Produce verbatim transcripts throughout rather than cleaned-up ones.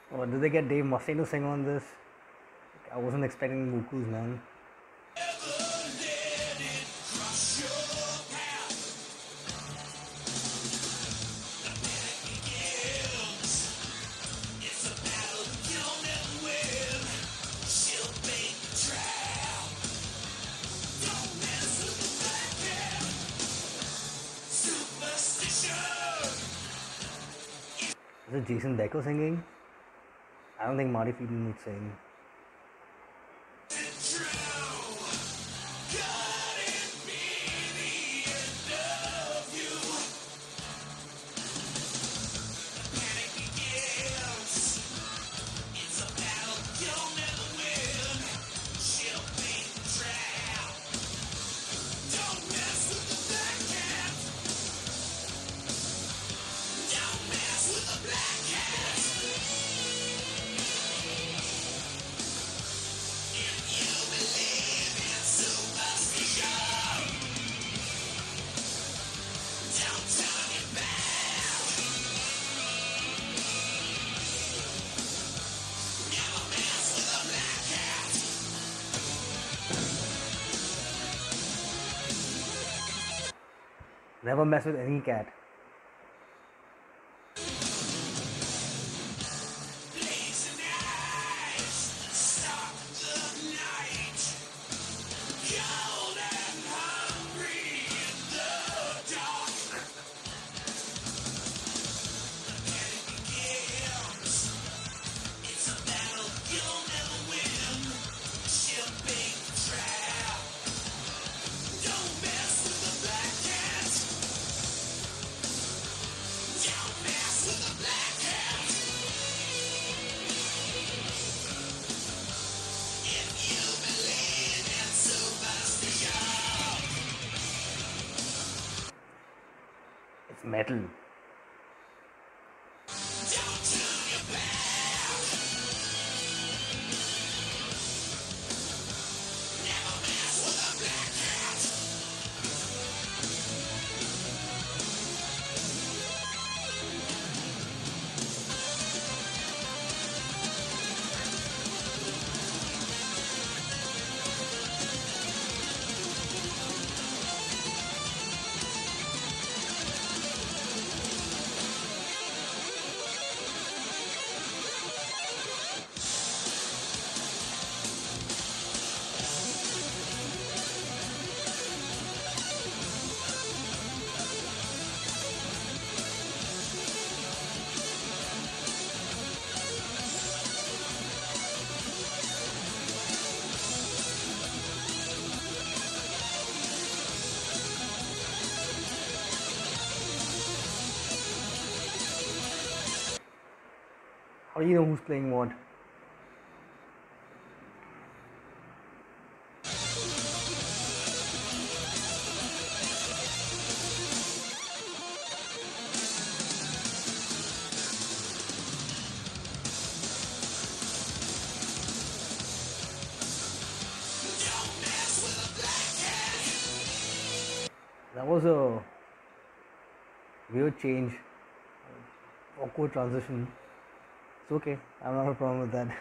Or did they get Dave Mustaine to sing on this? I wasn't expecting vocals, man. Is it Jason Decker singing? I don't think Marty Friedman would sing. Never mess with any cat. It's metal. How do you know who's playing what? That was a weird change, awkward transition. It's okay, I don't have a problem with that.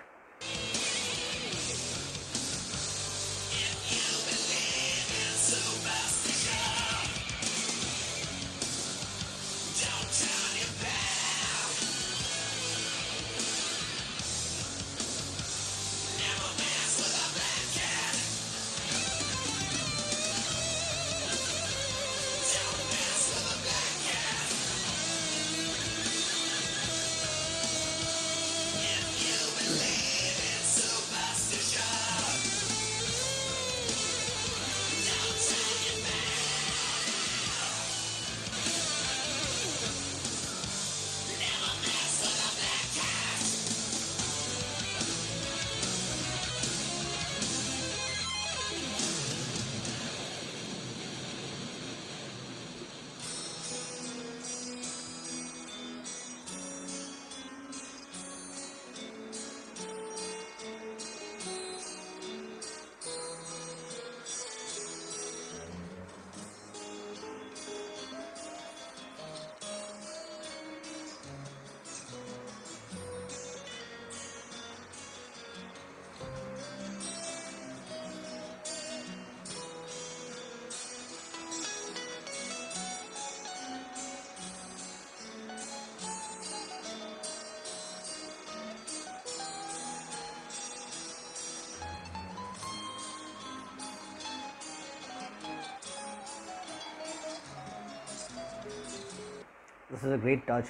This is a great touch.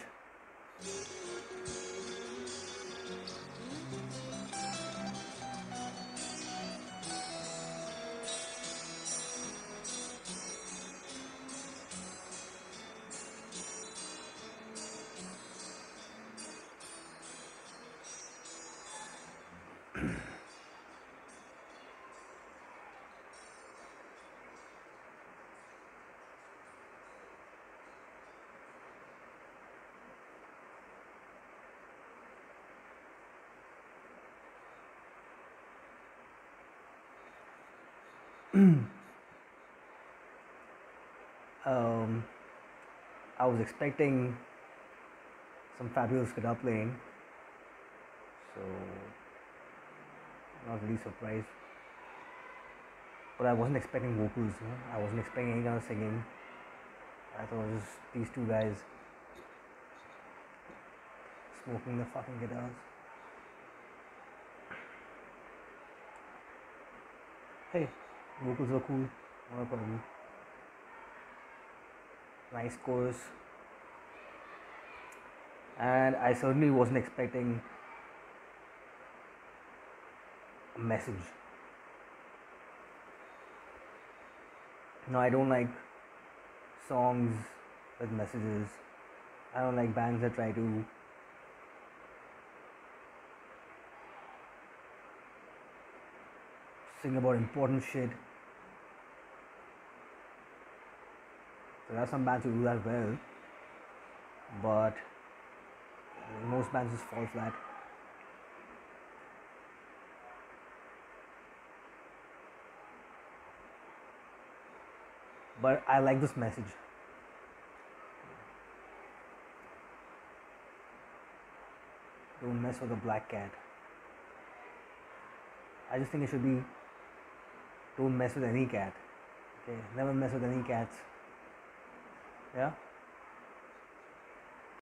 um, I was expecting some fabulous guitar playing, so not really surprised. But I wasn't expecting vocals. You know? I wasn't expecting any kind of singing. I thought it was just these two guys smoking the fucking guitars. Hey, vocals were cool. Not a problem. Nice chorus. And I certainly wasn't expecting a message. No, I don't like songs with messages. I don't like bands that try to sing about important shit. There are some bands who do that well, but most bands just fall flat. But I like this message. Don't mess with a black cat. I just think it should be don't mess with any cat. Okay, never mess with any cats. Yeah.